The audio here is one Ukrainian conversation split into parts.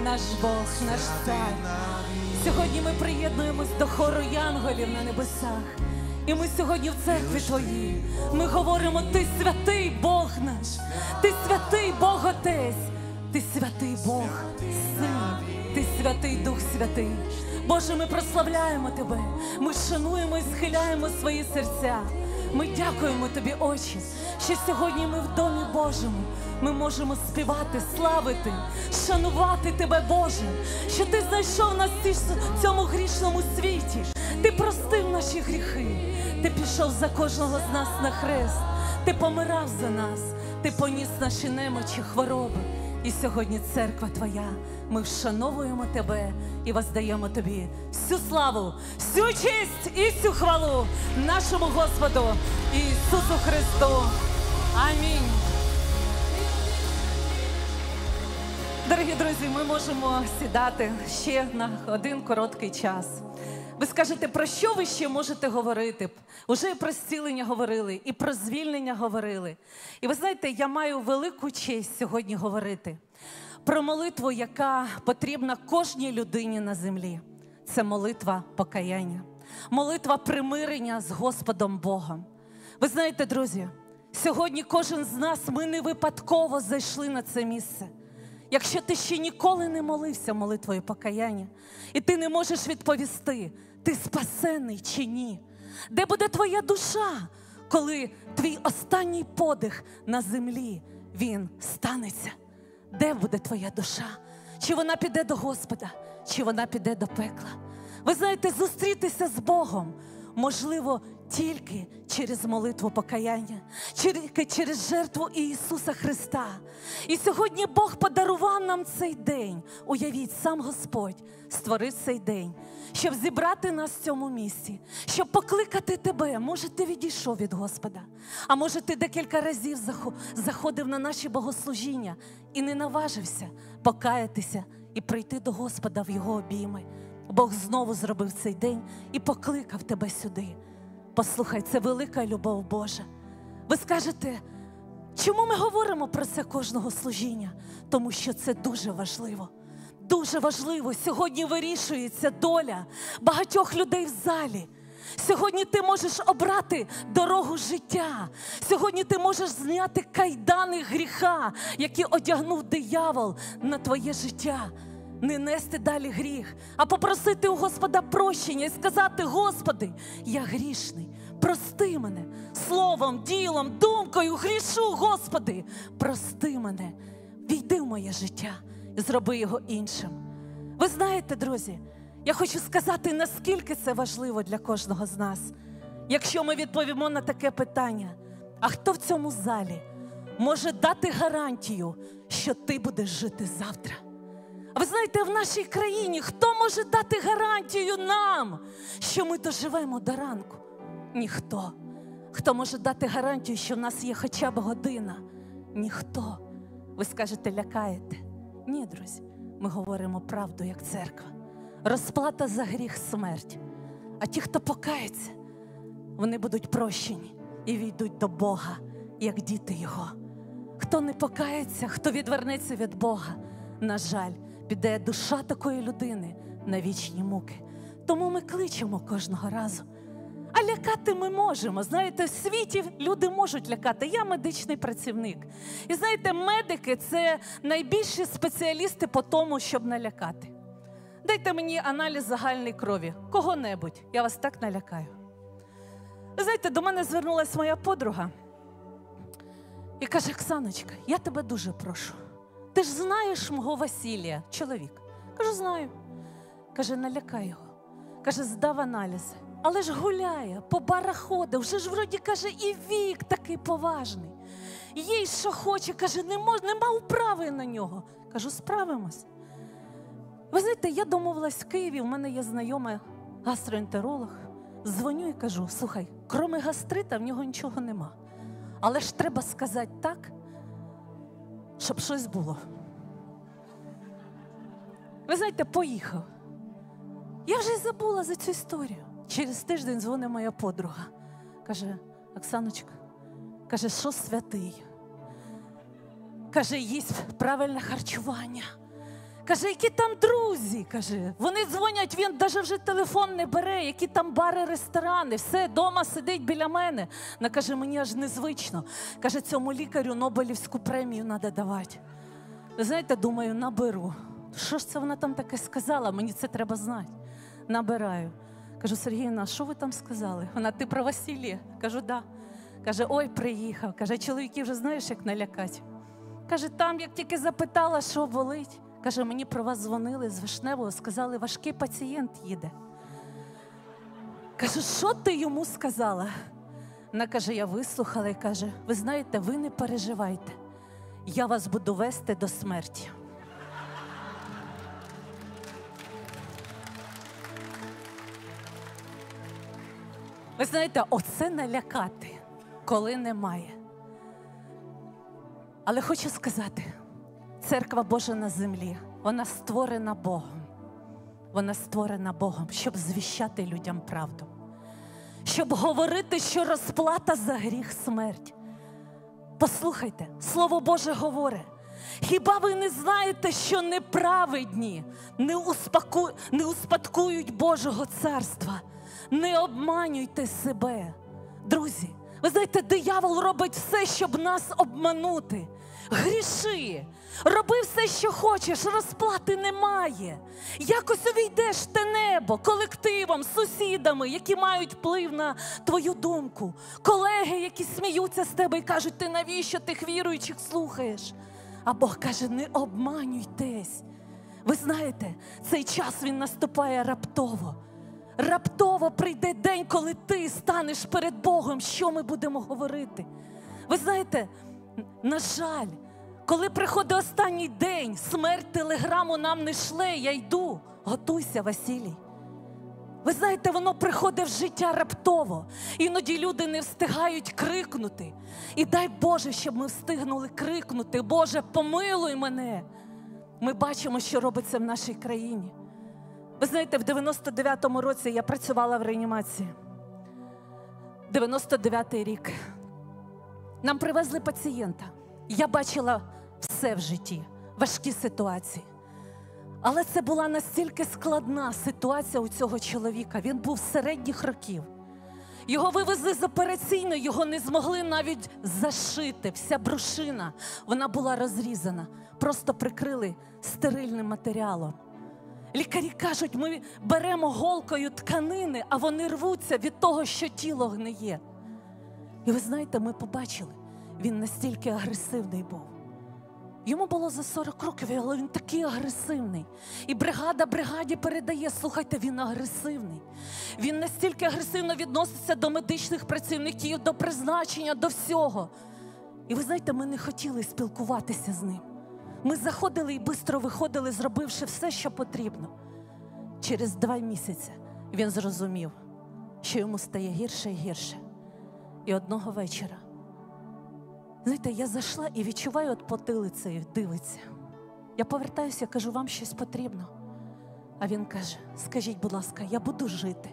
наш Бог, наш Цар. Сьогодні ми приєднуємось до хору янголів на небесах. І ми сьогодні в церкві Твоїй, ми говоримо: Ти святий Бог наш, Ти святий Бог Отець, Ти святий Бог Син, Ти святий Дух Святий. Боже, ми прославляємо Тебе, ми шануємо і схиляємо свої серця. Ми дякуємо Тобі, Отче, що сьогодні ми в Домі Божому. Ми можемо співати, славити, шанувати Тебе, Боже, що Ти знайшов нас в цьому грішному світі. Ти простив наші гріхи, Ти пішов за кожного з нас на хрест, Ти помирав за нас, Ти поніс наші немочі, хвороби. І сьогодні церква Твоя, ми вшановуємо Тебе і воздаємо Тобі всю славу, всю честь і всю хвалу нашому Господу Ісусу Христу. Амінь. Дорогі друзі, ми можемо сідати ще на один короткий час. Ви скажете, про що ви ще можете говорити? Уже і про зцілення говорили, і про звільнення говорили. І ви знаєте, я маю велику честь сьогодні говорити про молитву, яка потрібна кожній людині на землі. Це молитва покаяння, молитва примирення з Господом Богом. Ви знаєте, друзі, сьогодні кожен з нас, ми не випадково зайшли на це місце. Якщо ти ще ніколи не молився молитвою покаяння, і ти не можеш відповісти, ти спасений чи ні? Де буде твоя душа, коли твій останній подих на землі, він станеться? Де буде твоя душа? Чи вона піде до Господа, чи вона піде до пекла? Ви знаєте, зустрітися з Богом можливо тільки через молитву покаяння, тільки через жертву Ісуса Христа. І сьогодні Бог подарував нам цей день. Уявіть, сам Господь створив цей день, щоб зібрати нас в цьому місці, щоб покликати тебе. Може, ти відійшов від Господа, а може, ти декілька разів заходив на наші богослужіння і не наважився покаятися і прийти до Господа в Його обійми. Бог знову зробив цей день і покликав тебе сюди. Послухай, це велика любов Божа. Ви скажете, чому ми говоримо про це кожного служіння? Тому що це дуже важливо. Дуже важливо. Сьогодні вирішується доля багатьох людей в залі. Сьогодні ти можеш обрати дорогу життя. Сьогодні ти можеш зняти кайдани гріха, які одягнув диявол на твоє життя. Не нести далі гріх, а попросити у Господа прощення і сказати: Господи, я грішний, прости мене словом, ділом, думкою, грішу, Господи, прости мене, війди в моє життя і зроби його іншим. Ви знаєте, друзі, я хочу сказати, наскільки це важливо для кожного з нас. Якщо ми відповімо на таке питання: а хто в цьому залі може дати гарантію, що ти будеш жити завтра? А ви знаєте, в нашій країні хто може дати гарантію нам, що ми доживемо до ранку? Ніхто. Хто може дати гарантію, що в нас є хоча б година? Ніхто. Ви скажете, лякаєте? Ні, друзі, ми говоримо правду, як церква. Розплата за гріх – смерть. А ті, хто покається, вони будуть прощені і війдуть до Бога, як діти Його. Хто не покається, хто відвернеться від Бога, на жаль, піде душа такої людини на вічні муки. Тому ми кличемо кожного разу. А лякати ми можемо. Знаєте, в світі люди можуть лякати. Я медичний працівник. І знаєте, медики – це найбільші спеціалісти по тому, щоб налякати. Дайте мені аналіз загальної крові. Кого-небудь. Я вас так налякаю. Ви знаєте, до мене звернулась моя подруга і каже: Оксаночка, я тебе дуже прошу. Ти ж знаєш мого Василія, чоловік? Кажу, знаю. Каже, налякай його. Каже, здав аналізи. Але ж гуляє, по барах ходить, вже ж вроді, каже, і вік такий поважний. Їй що хоче, каже, нема управи на нього. Кажу, справимось. Ви знаєте, я домовилась в Києві, в мене є знайомий гастроентеролог. Дзвоню і кажу: слухай, кроме гастрита в нього нічого нема. Але ж треба сказати так, щоб щось було. Ви знаєте, поїхав. Я вже й забула за цю історію. Через тиждень дзвонить моя подруга. Каже: Оксаночка, каже, що святий? Каже, їсть правильне харчування. Каже, які там друзі, каже. Вони дзвонять, він навіть вже телефон не бере, які там бари, ресторани, все, дома сидить біля мене. Вона каже, мені аж незвично. Каже, цьому лікарю Нобелівську премію треба давати. Ви знаєте, думаю, наберу. Що ж це вона там таке сказала? Мені це треба знати. Набираю. Кажу, Сергіївна, що ви там сказали? Вона, ти про Василія? Кажу, да. Каже, ой, приїхав. Каже, чоловіки вже знаєш, як налякати? Каже, там, як тільки запитала, що болить. Каже, мені про вас дзвонили з Вишневого, сказали, важкий пацієнт їде. Кажу, що ти йому сказала? Вона каже, я вислухала і каже, ви знаєте, ви не переживайте. Я вас буду вести до смерті. Ви знаєте, оце налякати, коли немає. Але хочу сказати, Церква Божа на землі, вона створена Богом. Вона створена Богом, щоб звіщати людям правду. Щоб говорити, що розплата за гріх – смерть. Послухайте, Слово Боже говорить, хіба ви не знаєте, що неправедні не успадкують Божого царства? Не обманюйте себе. Друзі, ви знаєте, диявол робить все, щоб нас обманути. Гріши, роби все, що хочеш, розплати немає. Якось увійдеш в те небо колективом, сусідами, які мають вплив на твою думку. Колеги, які сміються з тебе і кажуть, ти навіщо тих віруючих слухаєш? А Бог каже, не обманюйтесь. Ви знаєте, цей час він наступає раптово. Раптово прийде день, коли ти станеш перед Богом. Що ми будемо говорити? Ви знаєте, на жаль, коли приходить останній день, смерть телеграму нам не шле, я йду. Готуйся, Василій. Ви знаєте, воно приходить в життя раптово. Іноді люди не встигають крикнути. І дай Боже, щоб ми встигнули крикнути, Боже, помилуй мене. Ми бачимо, що робиться в нашій країні. Ви знаєте, в 99-му році я працювала в реанімації. 99-й рік. Нам привезли пацієнта. Я бачила все в житті, важкі ситуації. Але це була настільки складна ситуація у цього чоловіка. Він був середніх років. Його вивезли з операційної, його не змогли навіть зашити. Вся брушина, вона була розрізана. Просто прикрили стерильним матеріалом. Лікарі кажуть, ми беремо голкою тканини, а вони рвуться від того, що тіло гниє. І ви знаєте, ми побачили, він настільки агресивний був. Йому було за 40 років, але він такий агресивний. І бригада бригаді передає, слухайте, він агресивний. Він настільки агресивно відноситься до медичних працівників, до призначення, до всього. І ви знаєте, ми не хотіли спілкуватися з ним. Ми заходили і швидко виходили, зробивши все, що потрібно. Через 2 місяці він зрозумів, що йому стає гірше і гірше. І одного вечора, знаєте, я зайшла і відчуваю от потилицею, дивиться. Я повертаюся, кажу, вам щось потрібно? А він каже, скажіть, будь ласка, я буду жити.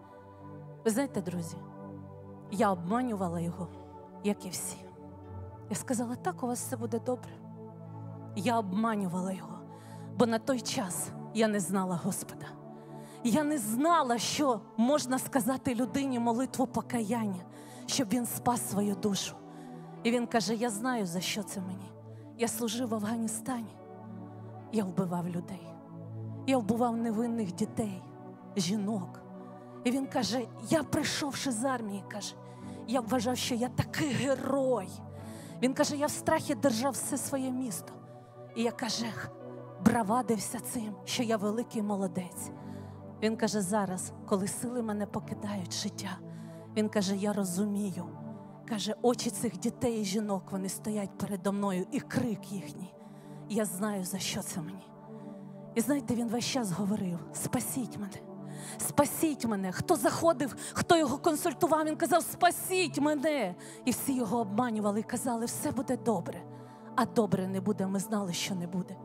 Ви знаєте, друзі, я обманювала його, як і всі. Я сказала, так, у вас все буде добре. Я обманювала його, бо на той час я не знала Господа. Я не знала, що можна сказати людині молитву покаяння, щоб він спас свою душу. І він каже, я знаю, за що це мені. Я служив в Афганістані. Я вбивав людей. Я вбивав невинних дітей, жінок. І він каже, я прийшовши з армії, каже, я вважав, що я такий герой. Він каже, я в страхі держав все своє місто. І я, каже, бравадився цим, що я великий молодець. Він каже, зараз, коли сили мене покидають життя, він каже, я розумію. Каже, очі цих дітей і жінок, вони стоять передо мною, і крик їхній. Я знаю, за що це мені. І знаєте, він весь час говорив, спасіть мене, спасіть мене. Хто заходив, хто його консультував, він казав, спасіть мене. І всі його обманювали і казали, все буде добре. А добре не буде, ми знали, що не буде.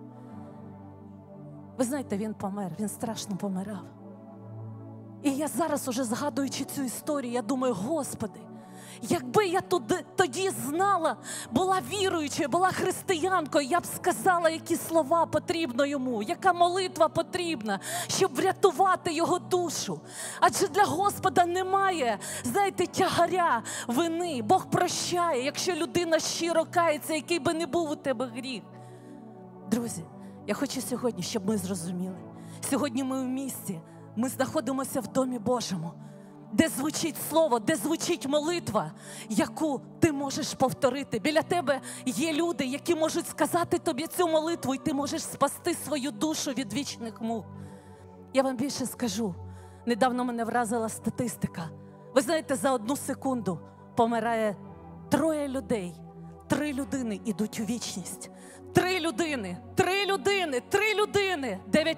Ви знаєте, він помер, він страшно помирав. І я зараз уже згадуючи цю історію, я думаю, Господи, Якби я тоді знала, була віруючою, була християнкою, я б сказала, які слова потрібно йому, яка молитва потрібна, щоб врятувати його душу. Адже для Господа немає, знаєте, тягаря вини. Бог прощає, якщо людина щиро кається, який би не був у тебе гріх. Друзі, я хочу сьогодні, щоб ми зрозуміли. Сьогодні ми в місті, ми знаходимося в Домі Божому, де звучить слово, де звучить молитва, яку ти можеш повторити. Біля тебе є люди, які можуть сказати тобі цю молитву, і ти можеш спасти свою душу від вічних мук. Я вам більше скажу. Недавно мене вразила статистика. Ви знаєте, за 1 секунду помирає 3 людей. 3 людини ідуть у вічність. 3 людини, 3 людини, 3 людини.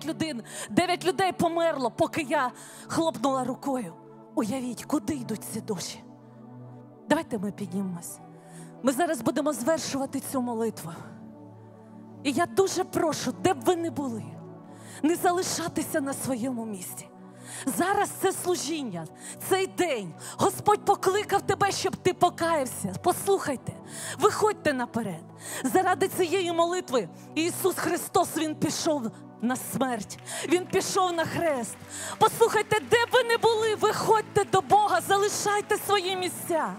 9 людей померло, поки я хлопнула рукою. Уявіть, куди йдуть ці душі. Давайте ми піднімемось. Ми зараз будемо звершувати цю молитву. І я дуже прошу, де б ви не були, не залишатися на своєму місці. Зараз це служіння, цей день. Господь покликав тебе, щоб ти покаявся. Послухайте, виходьте наперед. Заради цієї молитви Ісус Христос, Він пішов на смерть. Він пішов на хрест. Послухайте, де б ви не були, виходьте до Бога, залишайте свої місця.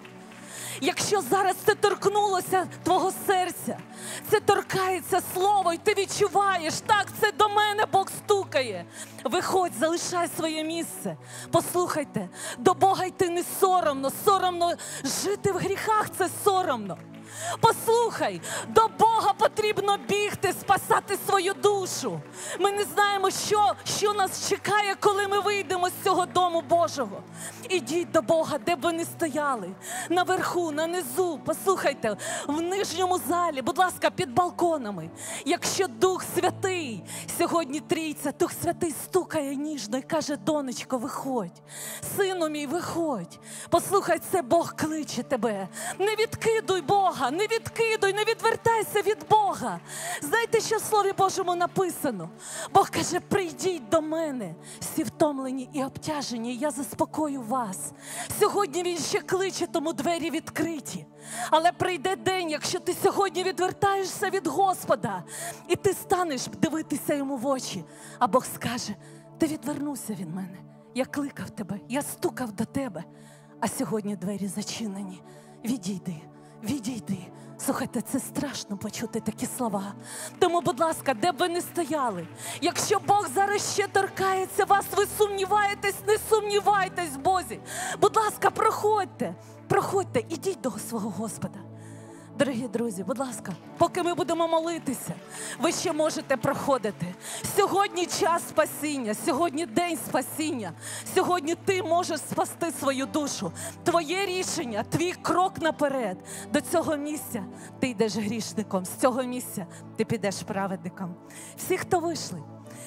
Якщо зараз це торкнулося твого серця, це торкається слово, і ти відчуваєш, так, це до мене Бог стукає. Виходь, залишай своє місце. Послухайте, до Бога йти не соромно, соромно жити в гріхах, це соромно. Послухай, до Бога потрібно бігти, спасати свою душу. Ми не знаємо, що нас чекає, коли ми вийдемо з цього Дому Божого. Ідіть до Бога, де б ви не стояли. Наверху, на низу, послухайте, в нижньому залі, будь ласка, під балконами. Якщо Дух Святий, сьогодні Трійця, Дух Святий стукає ніжно і каже: донечко, виходь. Сину мій, виходь. Послухай, це Бог кличе тебе. Не відкидуй Бога, не відкидуй, не відвертайся від Бога. Знаєте, що в Слові Божому написано? Бог каже: прийдіть до мене, всі втомлені і обтяжені, я заспокою вас. Сьогодні Він ще кличе, тому двері відкриті. Але прийде день, якщо ти сьогодні відвертаєшся від Господа, і ти станеш дивитися Йому в очі, а Бог скаже: ти відвернувся від мене, я кликав тебе, я стукав до тебе, а сьогодні двері зачинені. Відійди. Відійди. Слухайте, це страшно почути такі слова. Тому, будь ласка, де б ви не стояли, якщо Бог зараз ще торкається вас, ви сумніваєтесь, не сумнівайтесь в Бозі. Будь ласка, проходьте, ідіть до свого Господа. Дорогі друзі, будь ласка, поки ми будемо молитися, ви ще можете проходити. Сьогодні час спасіння, сьогодні день спасіння. Сьогодні ти можеш спасти свою душу. Твоє рішення, твій крок наперед. До цього місця ти йдеш грішником, з цього місця ти підеш праведником. Всі, хто вийшли,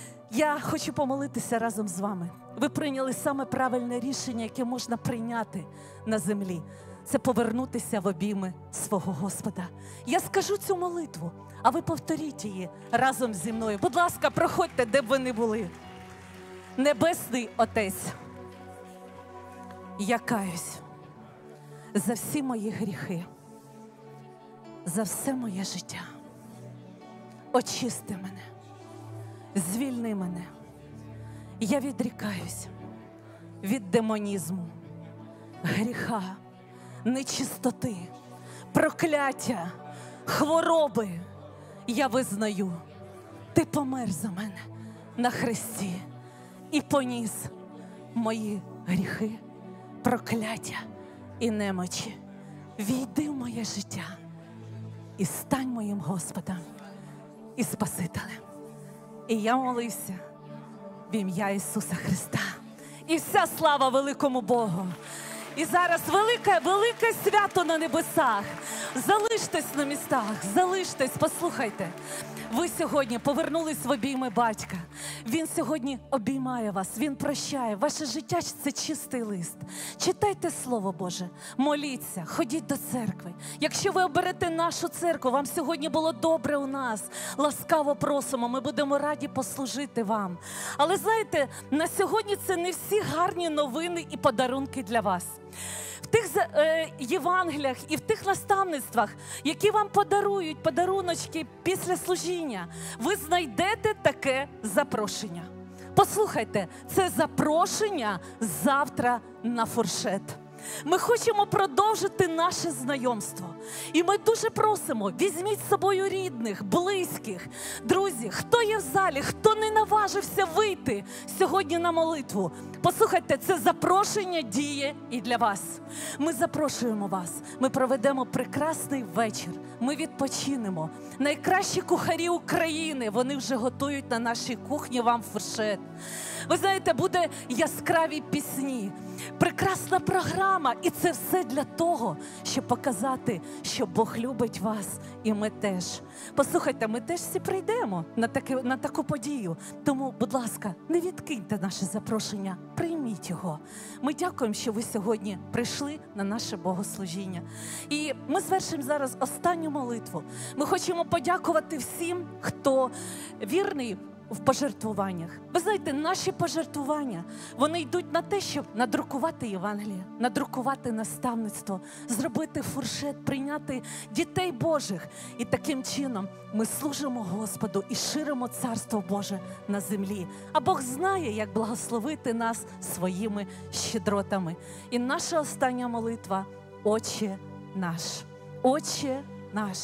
я хочу помолитися разом з вами. Ви прийняли саме правильне рішення, яке можна прийняти на землі. Це повернутися в обійми свого Господа. Я скажу цю молитву, а ви повторіть її разом зі мною. Будь ласка, проходьте, де б ви не були. Небесний Отець, я каюсь за всі мої гріхи, за все моє життя. Очисти мене, звільни мене. Я відрікаюсь від демонізму, гріха, нечистоти, прокляття, хвороби. Я визнаю, ти помер за мене на хресті і поніс мої гріхи, прокляття і немочі. Війди в моє життя і стань моїм Господом і Спасителем. І я молився в ім'я Ісуса Христа. І вся слава великому Богу. І зараз велике свято на небесах. Залиштесь на містах, залиштесь, послухайте. Ви сьогодні повернулись в обійми батька. Він сьогодні обіймає вас, він прощає. Ваше життя – це чистий лист. Читайте Слово Боже, моліться, ходіть до церкви. Якщо ви оберете нашу церкву, вам сьогодні було добре у нас, ласкаво просимо, ми будемо раді послужити вам. Але знаєте, на сьогодні це не всі гарні новини і подарунки для вас. В в тих Євангеліях і в тих наставництвах, які вам подарують подаруночки після служіння, ви знайдете таке запрошення. Послухайте, це запрошення завтра на фуршет. Ми хочемо продовжити наше знайомство. І ми дуже просимо, візьміть з собою рідних, близьких. Друзі, хто є в залі, хто не наважився вийти сьогодні на молитву, послухайте, це запрошення діє і для вас. Ми запрошуємо вас, ми проведемо прекрасний вечір, ми відпочинемо. Найкращі кухарі України, вони вже готують на нашій кухні вам фуршет. Ви знаєте, буде яскраві пісні, прекрасна програма. І це все для того, щоб показати, що Бог любить вас і ми теж. Послухайте, ми теж всі прийдемо на таку подію. Тому, будь ласка, не відкиньте наше запрошення, прийміть його. Ми дякуємо, що ви сьогодні прийшли на наше богослужіння. І ми звершимо зараз останню молитву. Ми хочемо подякувати всім, хто вірний в пожертвуваннях. Ви знаєте, наші пожертвування, вони йдуть на те, щоб надрукувати Євангеліє, надрукувати наставництво, зробити фуршет, прийняти дітей Божих. І таким чином ми служимо Господу і ширимо Царство Боже на землі. А Бог знає, як благословити нас своїми щедротами. І наша остання молитва – Отче наш. Отче наш.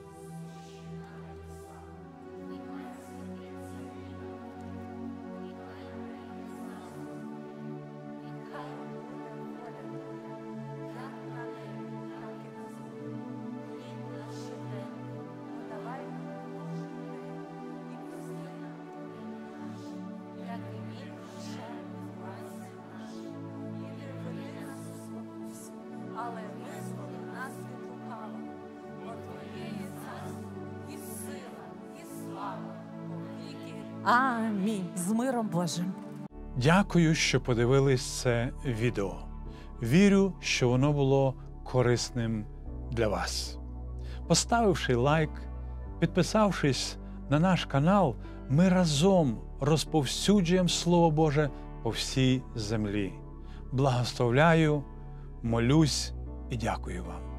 Але визволи нас від лукавого, бо Твоєї царство і сила, і слава повіки. Амінь. З миром Божим. Дякую, що подивились це відео. Вірю, що воно було корисним для вас. Поставивши лайк, підписавшись на наш канал, ми разом розповсюджуємо Слово Боже по всій землі. Благословляю, молюсь і дякую вам.